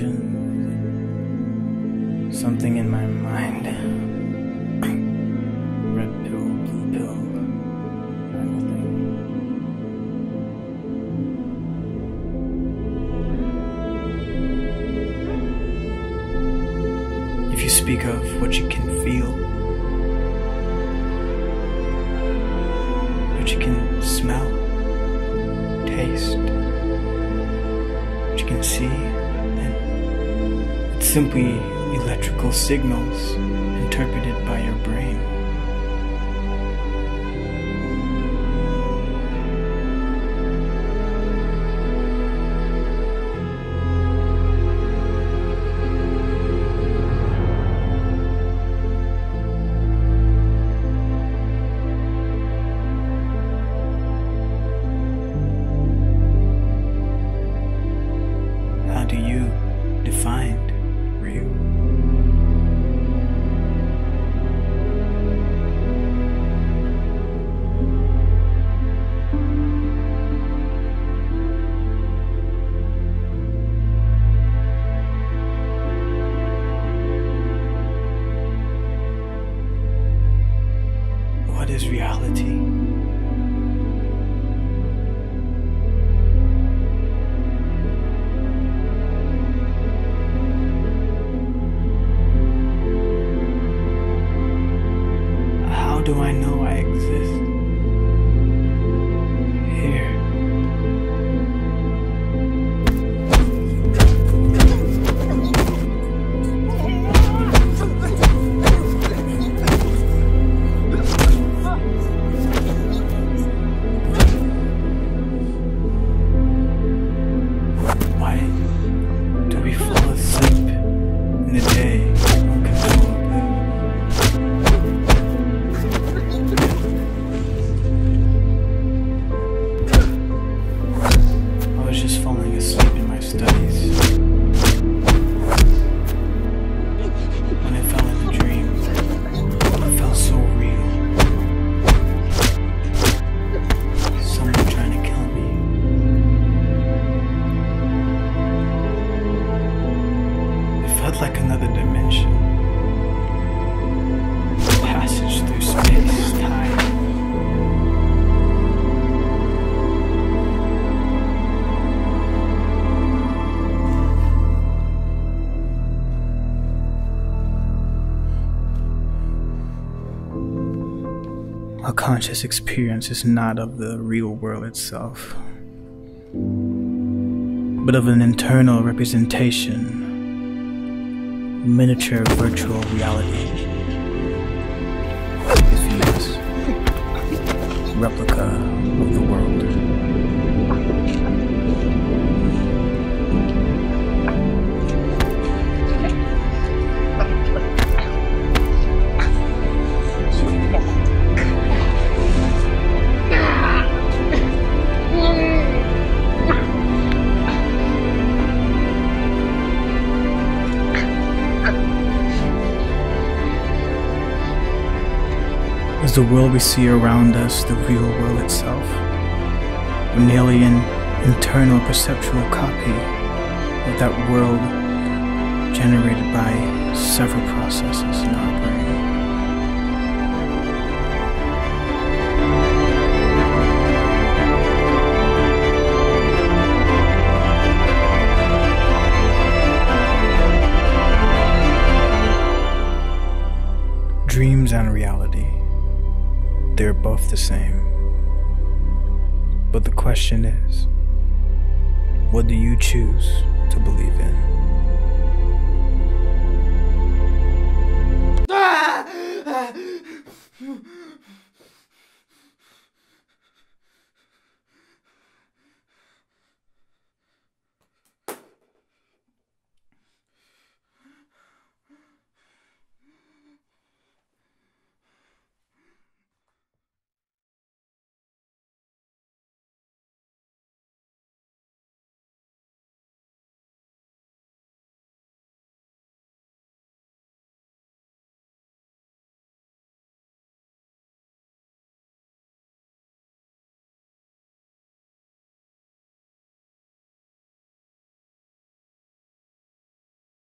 illusion, something in my mind. Red pill, blue pill, kind of thing. If you speak of what you can feel, what you can smell, taste, what you can see, then it's simply electrical signals interpreted by your brain. How do you define real? What is reality? How do I know I exist here? Why do we fall asleep in the day uncontrollably? I was just falling asleep in my studies when I fell in a dream. It felt so real. Someone trying to kill me. It felt like another dimension. Passage through space, time. A conscious experience is not of the real world itself, but of an internal representation, miniature virtual reality. Diffuse replica of the world. Is the world we see around us the real world itself, or merely an internal perceptual copy of that world generated by several processes in our brain? Dreams and reality, they're both the same. But the question is, what do you choose to believe in?